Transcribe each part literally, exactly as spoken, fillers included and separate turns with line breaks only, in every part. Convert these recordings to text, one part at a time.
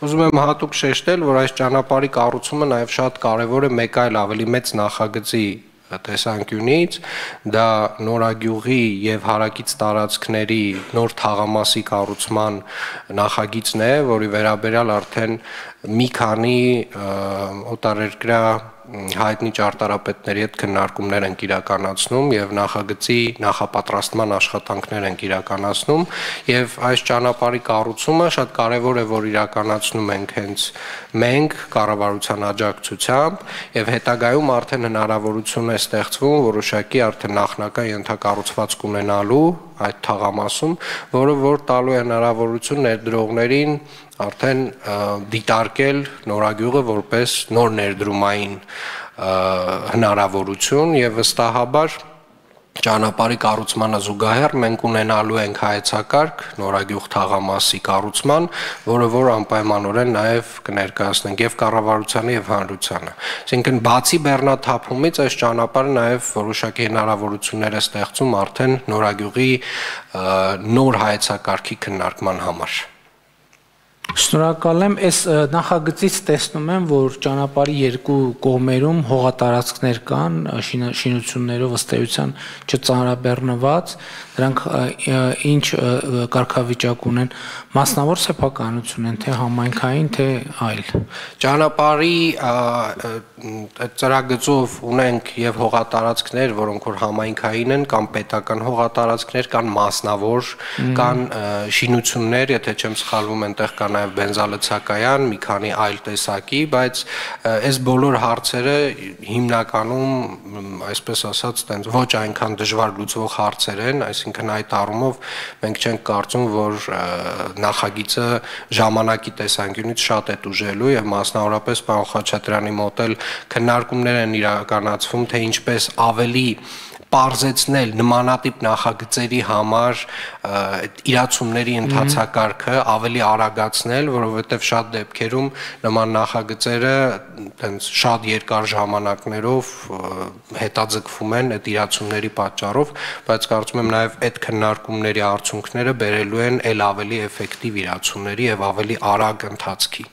Ուզում եմ հատուկ շեշտել, որ այս ճանապարհի կառուցումը նաև շատ կարևոր է մեկ այլ ավելի մեծ նախագծի տեսանկյունից, դա Նորագյուղի եւ հարակից տարածքների նոր թաղամասի կառուցման նախագիծն է, որի վերաբերյալ արդեն մի քանի օտարերկրյա հայտնի ճարտարապետների հետ քննարկումներ են իրականացնում եւ նախագծի նախապատրաստման աշխատանքներ են իրականացնում եւ այս ճանապարհի կառուցումը շատ կարեւոր է, որ իրականացնում ենք հենց մենք կառավարության աջակցությամբ եւ հետագայում արդեն հնարավորություն է ստեղծվում որոշակի արդեն նախնական ենթակառուցվածք ունենալու այդ թաղամասում, որը որ տալու է հնարավորություն ներդրողներին արդեն դիտարկել Նորագյուղը որպես նոր ներդրումային հնարավորություն եւ վստահաբար ճանապարհի կառուցմանը զուգահեռ մենք ունենալու ենք հայեցակարգ Նորագյուղ թաղամասի կառուցման, որը որ անպայմանորեն նաև կներկայացնենք եւ կառավարությանը եւ հանրությանը։ Այսինքն բացի բեռնաթափումից այս ճանապարհը նաև որոշակի հնարավորություններ է ստեղծում արդեն Նորագյուղի նոր հայեցակարգի քննարկման համար։
Շնորհակալ եմ, այս նախագծից տեսնում եմ, որ ճանապարհի երկու կողմերում հողատարածքներ կան, շինություններով ըստ էության չծանրաբեռնված, դրանք ինչ կարգավիճակ ունեն, մասնավոր սեփականություն են, թե համայնքային, թե այլ։
Ճանապարհի ծրագծով ունենք եւ հողատարածքներ, որոնք որ համայնքային են, կամ պետական հողատարածքներ, կան մասնավոր, կան շինություններ, եթե չեմ սխալվում, այնտեղ կան նաև բենզալցակայան, մի քանի այլ տեսակի, բայց այս բոլոր հարցերը հիմնականում, այսպես ասած, տենց ոչ այնքան դժվար լուծվող հարցեր են, այսինքն այդ առումով մենք չենք կարծում, որ նախագիծը ժամանակի տեսանկյունից շատ է տուժելու եւ մասնավորապես պարոն Խաչատրյանի մոտ էլ քննարկումներ են իրականացվում, թե ինչպես ավելի պարզեցնել նմանատիպ նախագծերի համար իրացումների ընթացակարգը ավելի արագացնել, որովհետև շատ դեպքերում նման նախագծերը տենց շատ երկար ժամանակներով հետաձգվում են այդ իրացումների պատճառով, բայց կարծում եմ նաև այդ քննարկումների արդյունքները բերելու են ել ավելի էֆեկտիվ իրացումների եւ ավելի արագ ընթացքի։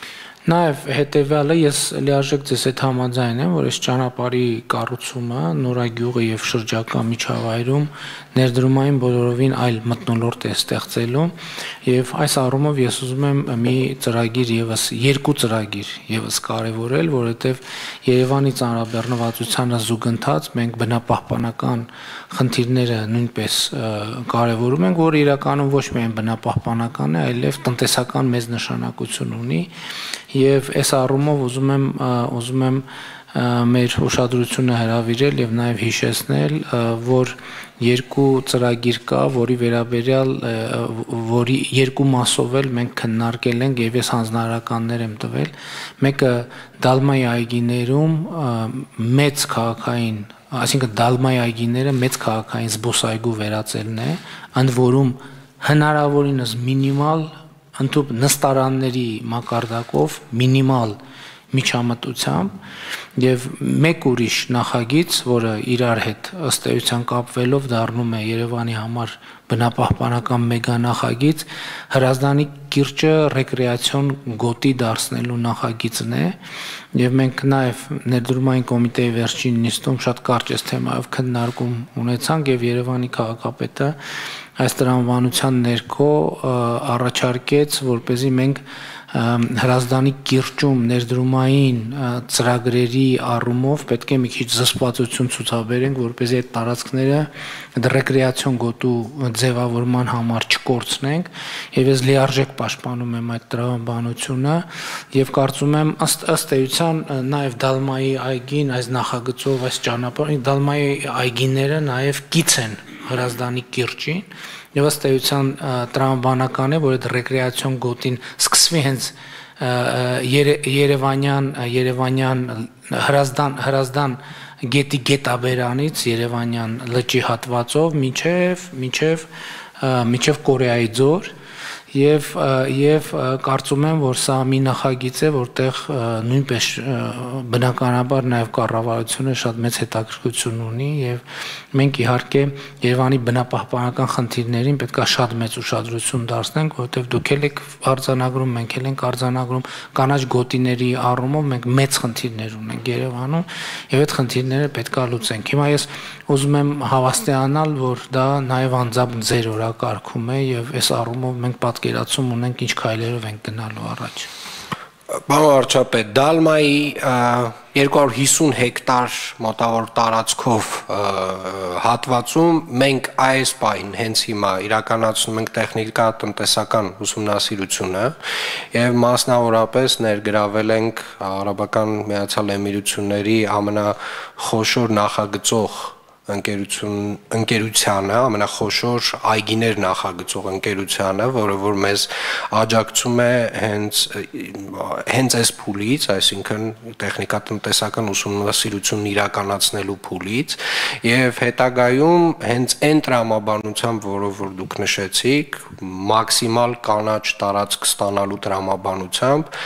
Նաև հետևյալը ես լիարժեք ձեզ հետ համաձայն եմ, որ այս ճանապարհի կառուցումը Նորագյուղը եւ շրջակա միջավայրում ներդրումային բոլորովին այլ մթնոլորտ է ստեղծելու եւ այս առումով ես ուզում եմ մի ծրագիր եւս երկու ծրագիր եւս կարեւորել, որովհետեւ Երևանի ծանրաբեռնվածությանը զուգընթաց մենք բնապահպանական խնդիրները նույնպես կարևորում ենք, որը իրականում ոչ միայն բնապահպանական է, այլև տնտեսական մեծ նշանակություն ունի եւ այս առումով ուզում եմ ուզում եմ մեր ուշադրությունը հրավիրել եւ նաեւ հիշեցնել, որ երկու ծրագիր կա, որի վերաբերյալ որի երկու մասով էլ մենք քննարկել ենք եւ ես հանձնարարականներ եմ տվել։ Մեկը Դալմայի այգիներում մեծ քաղաքային, այսինքն Դալմայի այգիները մեծ քաղաքային զբոսայգու վերածելն է, ընդ որում հնարավորինս մինիմալ ընդհանուր նստարանների մակարդակով մինիմալ միջամտությամբ եւ մեկ ուրիշ նախագիծ, որը իրար հետ ըստ էության կապվելով դառնում է Երևանի համար բնապահպանական մեգա նախագիծ, Հրազդանի կիրճը ռեկրեացիոն գոտի դարձնելու նախագիծն է եւ մենք նաեւ ներդրումային կոմիտեի վերջին նիստում շատ կարճ այս թեմայով քննարկում ունեցանք եւ Երևանի քաղաքապետը այս տրամաբանության ներքո առաջարկեց, որպեսզի մենք Հրազդանի կիրճում ներդրումային ծրագրերի առումով պետք է մի քիչ զսպվածություն ցուցաբերենք, որպեսզի այդ տարածքները ռեկրեացիոն գոտու ձևավորման համար չկորցնենք եւ ես լիարժեք պաշտպանում եմ այդ տրամաբանությունը եւ կարծում եմ ըստ ըստ էության նաեւ Դալմայի այգին այս նախագծով այս ճանապարհին Դալմայի այգիները նաեւ կից են Հրազդանի կիրճին եւ ըստ էության տրամաբանական է, որ այդ ռեկրեացիոն գոտին սկսվի հենց Երևանյան Երևանյան Հրազդան Հրազդան գետի գետաբերանից Երևանյան լճի հատվածով մինչև մինչև մինչև Կորեայի ձոր Եվ եւ կարծում եմ, որ սա մի նախագիծ է, որտեղ նույնպես բնականաբար նաեւ կառավարությունը շատ մեծ հետաքրքրություն ունի եւ մենք իհարկե Երևանի բնապահպանական խնդիրներին պետք է շատ մեծ ուշադրություն դարձնենք, որովհետեւ դուք եք արձանագրում, մենք էլ ենք արձանագրում կանաչ գոտիների առումով մենք մեծ խնդիրներ ունենք Երևանում եւ այդ խնդիրները պետք է լուծենք։ Հիմա ես ուզում եմ հավաստիանալ, որ դա նաեւ անձամբ ձեր օրակարգում է եւ այս առումով մենք պատկերացում ունենք ինչ քայլերով ենք գնալու առաջ։
Պարոն վարչապետ, Դալմայի երկու հարյուր հիսուն հեկտար մոտավոր տարածքով հատվածում մենք այս պահին հենց հիմա իրականացնում ենք տեխնիկա-տնտեսական ուսումնասիրությունը եւ մասնավորապես ներգրավել ենք Արաբական Միացյալ Էմիրությունների ամենախոշոր նախագծող ընկերություն ընկերությանը, ամենախոշոր այգիներ նախագծող ընկերությանը, որը որ մեզ աջակցում է հենց հենց այս փուլից, այսինքն տեխնիկա-տնտեսական ուսումնասիրությունն իրականացնելու փուլից, եւ հետագայում հենց այն տրամաբանությամբ, որով որ դուք նշեցիք, մաքսիմալ կանաչ տարածք ստանալու տրամաբանությամբ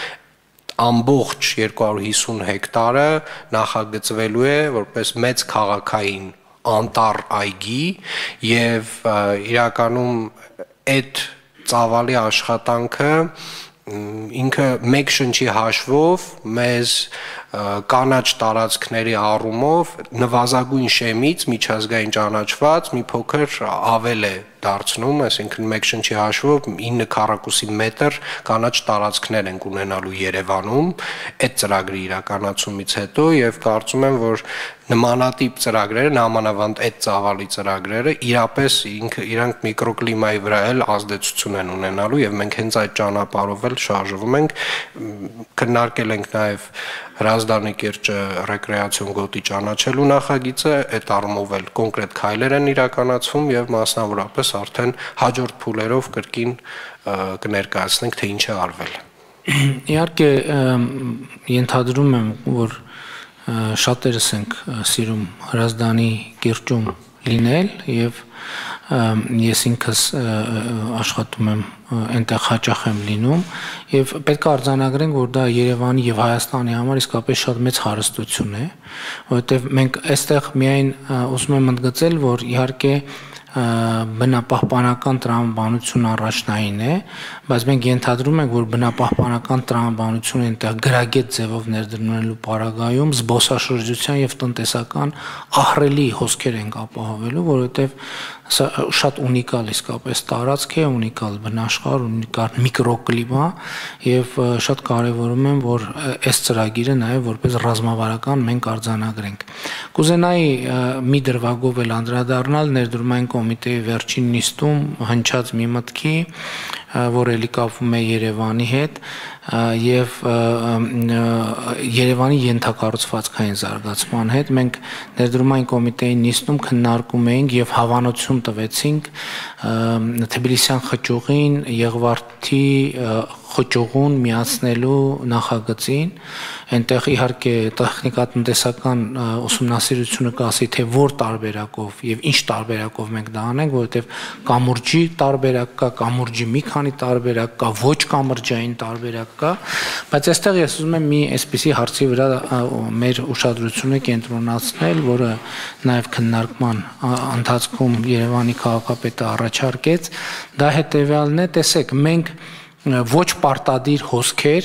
ամբողջ երկու հարյուր հիսուն հեկտարը նախագծվելու է որպես մեծ քաղաքային անտառ այգի եւ իրականում այդ ծավալի աշխատանքը ինքը մեկ շնչի հաշվով մեզ կանաչ տարածքների առումով նվազագույն շեմից միջազգային ճանաչված մի փոքր ավել է դարձնում, այսինքն մեկ շնչի հաշվով ինը քառակուսի մետր կանաչ տարածքներ ենք ունենալու Երևանում այդ ծրագրի իրականացումից հետո եւ կարծում եմ, որ նմանատիպ ծրագրերը, նամանավանդ այդ ծավալի ծրագրերը իրապես ինքը իրանք միկրոկլիմայի վրա էլ ազդեցություն են ունենալու եւ մենք հենց այդ ճանապարհով էլ շարժվում ենք, քննարկել ենք նաեւ Հրազդանի կիրճը ռեկրեացիոն գոտի ճանաչելու նախագիծը, այդ առումով էլ կոնկրետ քայլեր են իրականացվում եւ մասնավորապես արդեն հաջորդ փուլերով կրկին կներկայացնենք, թե ինչ է արվել։
Իհարկե ենթադրում եմ, որ շատերս ենք սիրում Հրազդանի կիրճում լինել եւ ես ինքս աշխատում եմ այնտեղ հաճախ եմ լինում եւ պետք է արձանագրենք, որ դա Երևանի եւ Հայաստանի համար իսկապես շատ մեծ հարստություն է, որովհետեւ մենք այստեղ միայն ուզում եմ ընդգծել, որ իհարկե բնապահպանական տրամաբանություն առաջնային է, բայց մենք ենթադրում ենք, որ բնապահպանական տրամաբանությունը այնտեղ գրագետ ձևով ներդրնելու պարագայում զբոսաշրջության եւ տնտեսական ահռելի հոսքեր ենք ապահովելու, որովհետեւ սա շատ ունիկալ իսկապես տարածք է, ունիկալ բնաշխարհ, ունիկալ միկրոկլիմա եւ շատ կարեւորում եմ, որ այս ծրագիրը նաեւ որպես ռազմավարական մենք արձանագրենք։ Կուզենայի մի դրվագով էլ անդրադառնալ ներդրումային կոմիտեի վերջին նիստում հնչած մի մտքի, որ էլի կապվում է Երևանի հետ եւ Երևանի ենթակառուցվածքային զարգացման հետ մենք ներդրումային կոմիտեի նիստում քննարկում էինք եւ հավանություն տվեցինք Թբիլիսյան խճուղին Եղվարդի խճուղուն միացնելու նախագծին, այնտեղ իհարկե տեխնիկա-տնտեսական ուսումնասիրությունը կասի, թե որ տարբերակով եւ ինչ տարբերակով մենք դա անենք, որովհետեւ կամուրջի տարբերակ կա, կամուրջի մի քանի տարբերակ կա, ոչ կամրջային տարբերակ կա, բայց այստեղ ես ուզում եմ մի այսպիսի հարցի վրա մեր ուշադրությունը կենտրոնացնել, որը նաեւ քննարկման ընթացքում Երևանի քաղաքապետը առաջարկեց, դա հետեւյալն է, տեսեք, մենք ոչ պարտադիր հոսքեր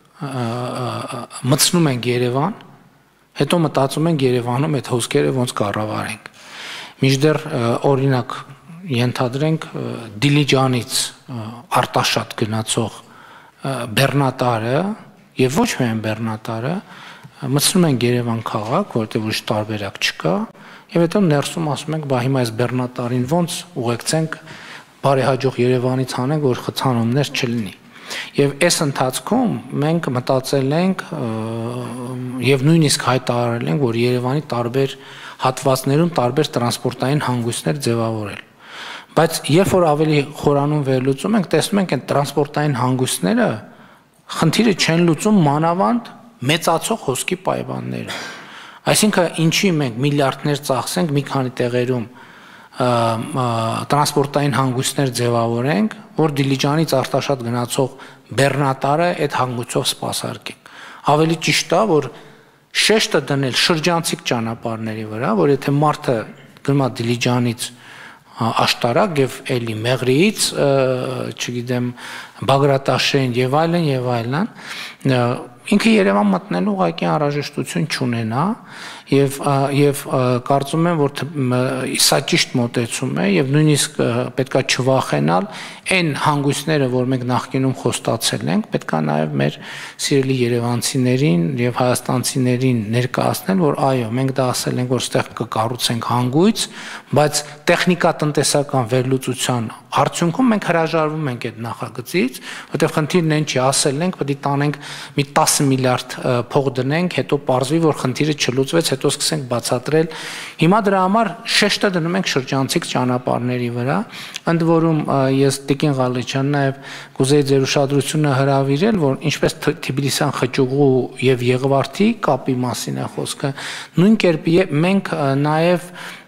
մտցնում ենք Երևան, հետո մտածում ենք Երևանում այդ հոսքերը ոնց կառավարենք։ Մինչդեռ օրինակ ենթադրենք Դիլիջանից Արտաշատ գնացող բեռնատարը եւ ոչ միայն բեռնատարը մտցնում ենք Երևան քաղաք, որտեղ ուրիշ տարբերակ չկա, եւ հետո ներսում ասում ենք, բա հիմա այս բեռնատարին ոնց ուղեկցենք բարեհաջող Երևանից անենք, որ խցանումներ չլինի։ Եվ այս ընթացքում մենք մտածել ենք եւ նույնիսկ հայտարարել ենք, որ Երևանի տարբեր հատվածներում տարբեր տրանսպորտային հանգույցներ ձևավորել։ Բայց երբ որ ավելի խորանում վերլուծում ենք, տեսնում ենք այդ տրանսպորտային հանգույցները խնդիրը չեն լուծում մանավանդ մեծացող հոսքի պայմաններում։ Այսինքն ինչի մենք միլիարդներ ծախսենք մի քանի տեղերում տրանսպորտային հանգույցներ ձևավորենք, որ Դիլիջանից Արտաշատ գնացող բեռնատարը այդ հանգույցով սպասարկենք։ Ավելի ճիշտ է, որ շեշտը դնել շրջանցիկ ճանապարհների վրա, որ եթե մարդը գնում է Դիլիջանից Աշտարակ եւ էլի Մեղրիից, չգիտեմ, Բագրատաշեն եւ այլն եւ այլն, ինքը Երևան մտնելու ուղղակի անհրաժեշտություն չունենա եւ եւ կարծում եմ, որ սա ճիշտ մոտեցում է եւ նույնիսկ պետքա չվախենալ այն հանգույցները, որ մենք նախկինում խոստացել ենք, պետքա նաեւ մեր սիրելի երևանցիներին եւ հայաստանցիներին ներկայացնել, որ այո, մենք դա ասել ենք, որ ստեղ կկառուցենք հանգույց, բայց տեխնիկա-տնտեսական վերլուծության արդյունքում մենք հրաժարվում ենք այդ նախագծից, որտեղ խնդիրն այն չի, ասել ենք, պետք է տանենք մի տասը միլիարդ փող դնենք, հետո պարզվի, որ խնդիրը չլուծվեց, հետո սկսենք բացատրել։ Հիմա դրա համար շեշտը դնում ենք շրջանցիկ ճանապարհների վրա, ընդ որում ես Տիկին Ղալիչյան նաև կուզեի ձեր ուշադրությունը հրավիրել, որ ինչպես Թբիլիսյան Խճուղու եւ Եղվարդի կապի մասին է խոսքը, նույն կերպ մենք նաև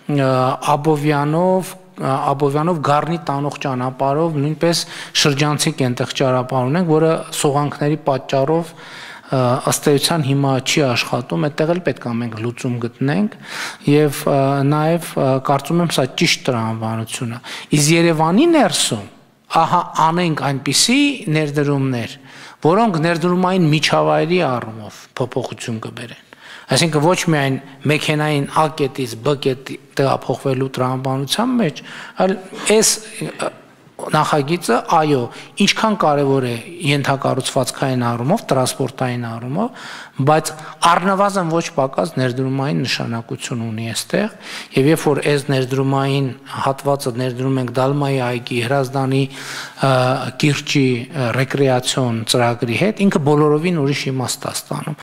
Աբովյանով Աբովյանով Գառնի տանող ճանապարհով նույնպես շրջանցիկ այնտեղ ճանապարհ ունենք, որը սողանքների պատճառով ըստ էության հիմա չի աշխատում, այդտեղ էլ պետք է մենք լուծում գտնենք եւ նաեւ կարծում եմ սա ճիշտ տրամաբանություն է։ Իսկ Երևանի ներսում ահա անենք այնպիսի ներդրումներ, որոնք ներդրումային միջավայրի առումով փոփոխություն կբերեն։ Այսինքն ոչ միայն մեքենային A կետից B կետի տեղափոխվելու տրամաբանության մեջ, այլ այս նախագիծը, այո, ինչքան կարևոր է ենթակառուցվածքային առումով, տրանսպորտային առումով, բայց առնվազն ոչ պակաս ներդրումային նշանակություն ունի այստեղ, եւ երբ որ այս ներդրումային հատվածը ներդրում ենք Դալմայի այգի, Հրազդանի կիրճի ռեկրեացիոն ծրագրի հետ, ինքը բոլորովին ուրիշ իմաստ է ստանում։